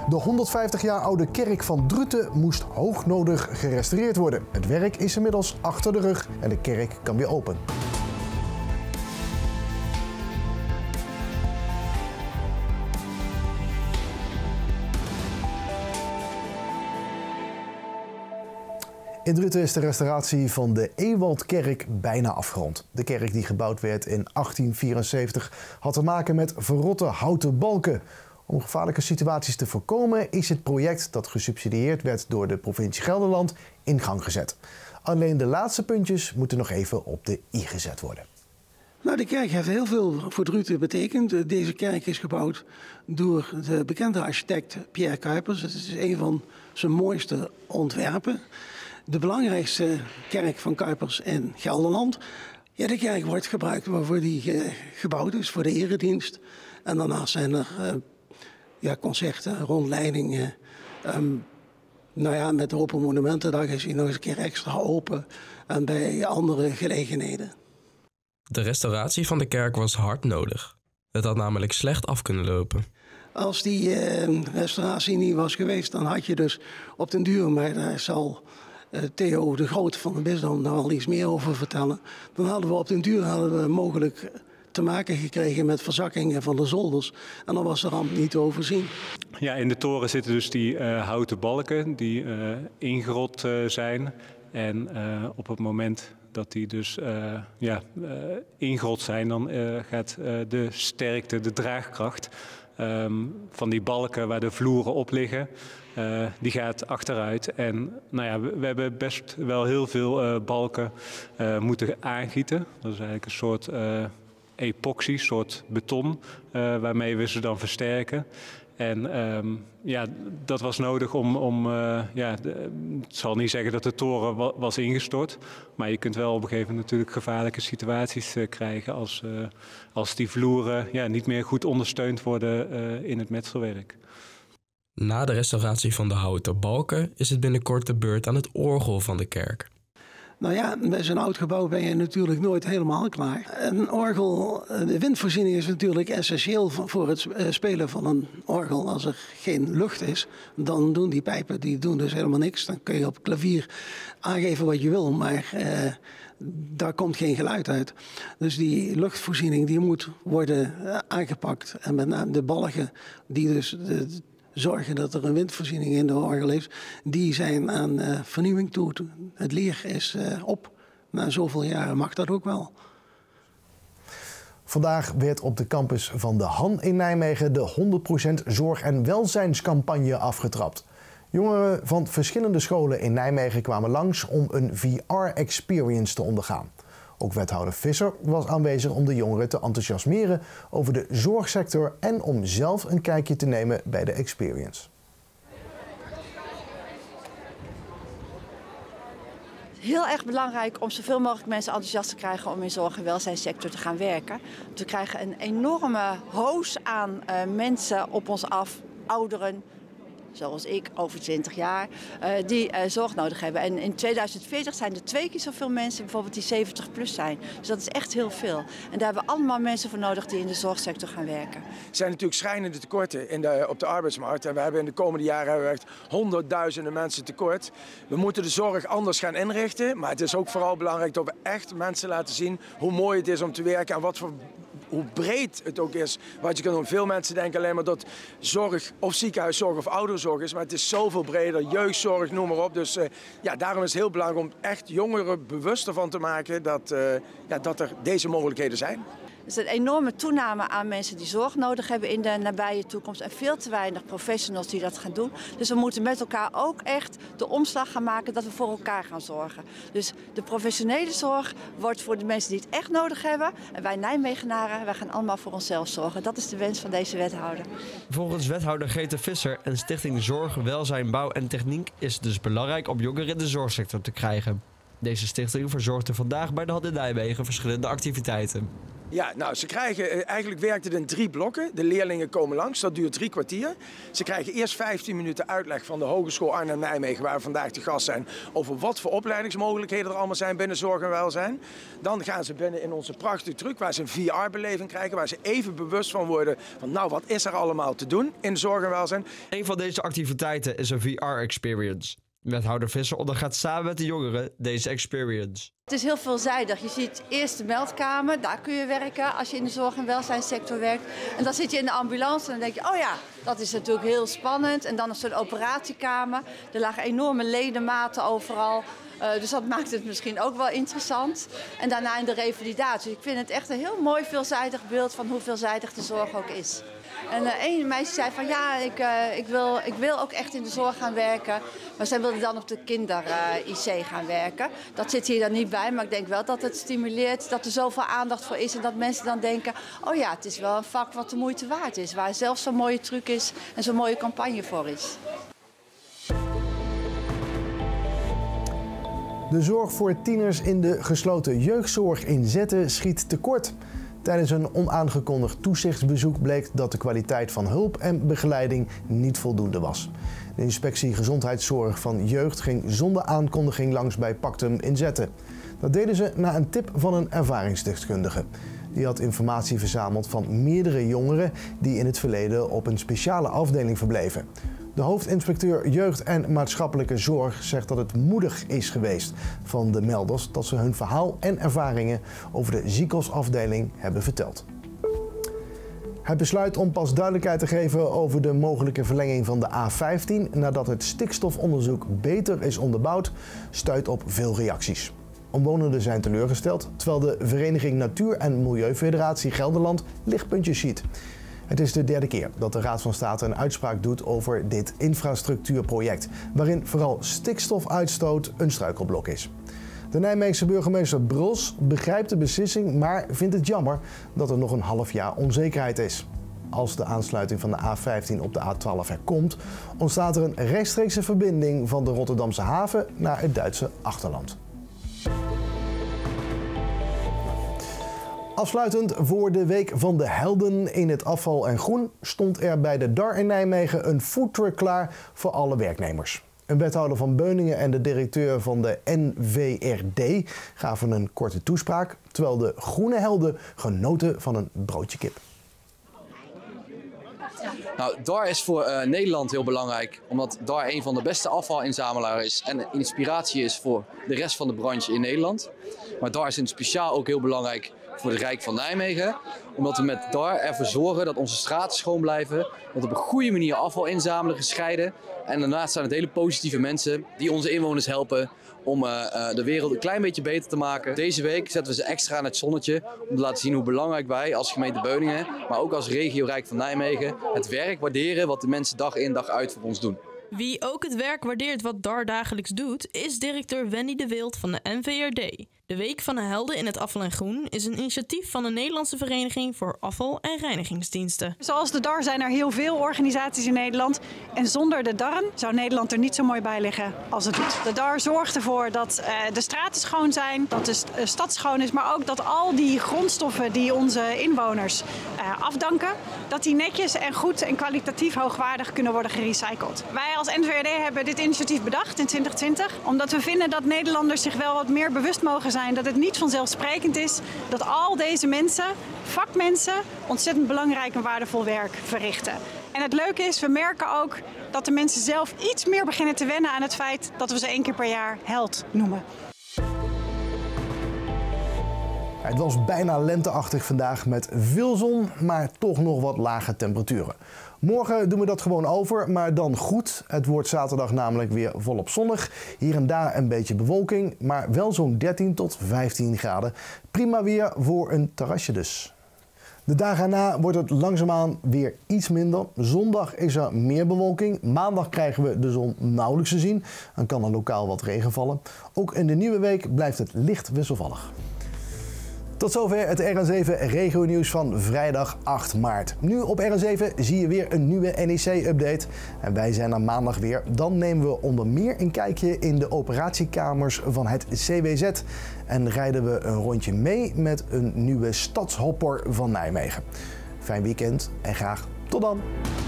De 150 jaar oude kerk van Druten moest hoognodig gerestaureerd worden. Het werk is inmiddels achter de rug en de kerk kan weer open. In Druten is de restauratie van de Ewaldkerk bijna afgerond. De kerk die gebouwd werd in 1874 had te maken met verrotte houten balken. Om gevaarlijke situaties te voorkomen is het project dat gesubsidieerd werd door de provincie Gelderland in gang gezet. Alleen de laatste puntjes moeten nog even op de i gezet worden. Nou, de kerk heeft heel veel voor Druten betekend. Deze kerk is gebouwd door de bekende architect Pierre Cuypers. Het is een van zijn mooiste ontwerpen. De belangrijkste kerk van Cuypers in Gelderland. Ja, de kerk wordt gebruikt waarvoor die gebouwd is, voor de eredienst. En daarnaast zijn er concerten, rondleidingen. Met de Open Monumentendag is hij nog eens een keer extra open. En bij andere gelegenheden. De restauratie van de kerk was hard nodig. Het had namelijk slecht af kunnen lopen. Als die restauratie niet was geweest, dan had je dus op den duur, maar daar zal Theo de Groot van de Bisdom daar al iets meer over vertellen. Dan hadden we op den duur mogelijk te maken gekregen met verzakkingen van de zolders. En dan was de ramp niet te overzien. Ja, in de toren zitten dus die houten balken die ingerot zijn. En op het moment dat die dus ingerot zijn, dan gaat de sterkte, de draagkracht van die balken waar de vloeren op liggen, die gaat achteruit. En we hebben best wel heel veel balken moeten aangieten. Dat is eigenlijk een soort epoxy, soort beton, waarmee we ze dan versterken. En dat was nodig het zal niet zeggen dat de toren was ingestort, maar je kunt wel op een gegeven moment natuurlijk gevaarlijke situaties krijgen als die vloeren niet meer goed ondersteund worden in het metselwerk. Na de restauratie van de houten balken is het binnenkort de beurt aan het orgel van de kerk. Nou ja, bij zo'n oud gebouw ben je natuurlijk nooit helemaal klaar. Een orgel, de windvoorziening is natuurlijk essentieel voor het spelen van een orgel. Als er geen lucht is, dan doen die pijpen dus helemaal niks. Dan kun je op het klavier aangeven wat je wil, maar daar komt geen geluid uit. Dus die luchtvoorziening die moet worden aangepakt. En met name de balken die dus zorgen dat er een windvoorziening in de orgel is, die zijn aan vernieuwing toe. Het leer is op. Na zoveel jaren mag dat ook wel. Vandaag werd op de campus van de Han in Nijmegen de 100% zorg- en welzijnscampagne afgetrapt. Jongeren van verschillende scholen in Nijmegen kwamen langs om een VR-experience te ondergaan. Ook wethouder Visser was aanwezig om de jongeren te enthousiasmeren over de zorgsector en om zelf een kijkje te nemen bij de experience. Heel erg belangrijk om zoveel mogelijk mensen enthousiast te krijgen om in zorg- en welzijnssector te gaan werken. Want we krijgen een enorme hoos aan mensen op ons af, ouderen, zoals ik, over 20 jaar, die zorg nodig hebben. En in 2040 zijn er 2 keer zoveel mensen bijvoorbeeld die 70 plus zijn. Dus dat is echt heel veel. En daar hebben we allemaal mensen voor nodig die in de zorgsector gaan werken. Er zijn natuurlijk schrijnende tekorten op de arbeidsmarkt. En we hebben in de komende jaren echt honderdduizenden mensen tekort. We moeten de zorg anders gaan inrichten. Maar het is ook vooral belangrijk dat we echt mensen laten zien hoe mooi het is om te werken en hoe breed het ook is. Wat je kan doen. Veel mensen denken alleen maar dat zorg of ziekenhuiszorg of ouderenzorg is. Maar het is zoveel breder. Jeugdzorg, noem maar op. Dus daarom is het heel belangrijk om echt jongeren bewust ervan te maken dat er deze mogelijkheden zijn. Er is een enorme toename aan mensen die zorg nodig hebben in de nabije toekomst. En veel te weinig professionals die dat gaan doen. Dus we moeten met elkaar ook echt de omslag gaan maken dat we voor elkaar gaan zorgen. Dus de professionele zorg wordt voor de mensen die het echt nodig hebben. En wij Nijmegenaren, wij gaan allemaal voor onszelf zorgen. Dat is de wens van deze wethouder. Volgens wethouder Grete Visser en Stichting Zorg, Welzijn, Bouw en Techniek is het dus belangrijk om jongeren in de zorgsector te krijgen. Deze stichting verzorgde vandaag bij de HAT in Nijmegen verschillende activiteiten. Ja, nou, ze krijgen, eigenlijk werkt het in 3 blokken. De leerlingen komen langs, dat duurt 3 kwartier. Ze krijgen eerst 15 minuten uitleg van de Hogeschool Arnhem-Nijmegen, waar we vandaag te gast zijn, over wat voor opleidingsmogelijkheden er allemaal zijn binnen zorg en welzijn. Dan gaan ze binnen in onze prachtige truc, waar ze een VR-beleving krijgen, waar ze even bewust van worden van, nou, wat is er allemaal te doen in zorg en welzijn. Een van deze activiteiten is een VR-experience. Wethouder Visser ondergaat samen met de jongeren deze experience. Het is heel veelzijdig. Je ziet eerst de meldkamer, daar kun je werken als je in de zorg- en welzijnssector werkt. En dan zit je in de ambulance en dan denk je, oh ja, dat is natuurlijk heel spannend. En dan is er een operatiekamer. Er lagen enorme ledematen overal. Dus dat maakt het misschien ook wel interessant. En daarna in de revalidatie. Ik vind het echt een heel mooi veelzijdig beeld van hoe veelzijdig de zorg ook is. En een meisje zei van ja, ik wil ook echt in de zorg gaan werken. Maar zij wilde dan op de kinder-IC gaan werken. Dat zit hier dan niet bij, maar ik denk wel dat het stimuleert dat er zoveel aandacht voor is. En dat mensen dan denken, oh ja, het is wel een vak wat de moeite waard is. Waar zelfs zo'n mooie truc is en zo'n mooie campagne voor is. De zorg voor tieners in de gesloten jeugdzorg in Zetten schiet tekort. Tijdens een onaangekondigd toezichtsbezoek bleek dat de kwaliteit van hulp en begeleiding niet voldoende was. De inspectie Gezondheidszorg van Jeugd ging zonder aankondiging langs bij Pactum in Zetten. Dat deden ze na een tip van een ervaringsdeskundige. Die had informatie verzameld van meerdere jongeren die in het verleden op een speciale afdeling verbleven. De hoofdinspecteur Jeugd en Maatschappelijke Zorg zegt dat het moedig is geweest van de melders dat ze hun verhaal en ervaringen over de ziekenhuisafdeling hebben verteld. Het besluit om pas duidelijkheid te geven over de mogelijke verlenging van de A15 nadat het stikstofonderzoek beter is onderbouwd, stuit op veel reacties. Omwonenden zijn teleurgesteld, terwijl de Vereniging Natuur- en Milieufederatie Gelderland lichtpuntjes ziet. Het is de 3e keer dat de Raad van State een uitspraak doet over dit infrastructuurproject, waarin vooral stikstofuitstoot een struikelblok is. De Nijmeegse burgemeester Bruls begrijpt de beslissing, maar vindt het jammer dat er nog een half jaar onzekerheid is. Als de aansluiting van de A15 op de A12 er komt, ontstaat er een rechtstreekse verbinding van de Rotterdamse haven naar het Duitse achterland. Afsluitend voor de Week van de Helden in het afval en groen stond er bij de DAR in Nijmegen een foodtruck klaar voor alle werknemers. Een wethouder van Beuningen en de directeur van de NVRD gaven een korte toespraak, terwijl de groene helden genoten van een broodje kip. Nou, DAR is voor Nederland heel belangrijk, omdat DAR een van de beste afvalinzamelaars is en inspiratie is voor de rest van de branche in Nederland. Maar DAR is in het speciaal ook heel belangrijk voor het Rijk van Nijmegen, omdat we met DAR ervoor zorgen dat onze straten schoon blijven, dat we op een goede manier afval inzamelen, gescheiden. En daarnaast zijn het hele positieve mensen die onze inwoners helpen om de wereld een klein beetje beter te maken. Deze week zetten we ze extra in het zonnetje om te laten zien hoe belangrijk wij als gemeente Beuningen, maar ook als regio Rijk van Nijmegen, het werk waarderen wat de mensen dag in dag uit voor ons doen. Wie ook het werk waardeert wat DAR dagelijks doet, is directeur Wendy de Wild van de NVRD. De Week van de Helden in het afval en groen is een initiatief van de Nederlandse Vereniging voor Afval- en Reinigingsdiensten. Zoals de DAR zijn er heel veel organisaties in Nederland. En zonder de DARren zou Nederland er niet zo mooi bij liggen als het doet. De DAR zorgt ervoor dat de straten schoon zijn, dat de stad schoon is, maar ook dat al die grondstoffen die onze inwoners afdanken, dat die netjes en goed en kwalitatief hoogwaardig kunnen worden gerecycled. Wij als NVRD hebben dit initiatief bedacht in 2020, omdat we vinden dat Nederlanders zich wel wat meer bewust mogen zijn dat het niet vanzelfsprekend is dat al deze mensen, vakmensen, ontzettend belangrijk en waardevol werk verrichten. En het leuke is, we merken ook dat de mensen zelf iets meer beginnen te wennen aan het feit dat we ze 1 keer per jaar held noemen. Het was bijna lenteachtig vandaag met veel zon, maar toch nog wat lage temperaturen. Morgen doen we dat gewoon over, maar dan goed. Het wordt zaterdag namelijk weer volop zonnig. Hier en daar een beetje bewolking, maar wel zo'n 13 tot 15 graden. Prima weer voor een terrasje dus. De dagen erna wordt het langzaamaan weer iets minder. Zondag is er meer bewolking. Maandag krijgen we de zon nauwelijks te zien. Dan kan er lokaal wat regen vallen. Ook in de nieuwe week blijft het licht wisselvallig. Tot zover het RN7 Regio Nieuws van vrijdag 8 maart. Nu op RN7 zie je weer een nieuwe NEC-update. En wij zijn er maandag weer. Dan nemen we onder meer een kijkje in de operatiekamers van het CWZ. En rijden we een rondje mee met een nieuwe stadshopper van Nijmegen. Fijn weekend en graag tot dan!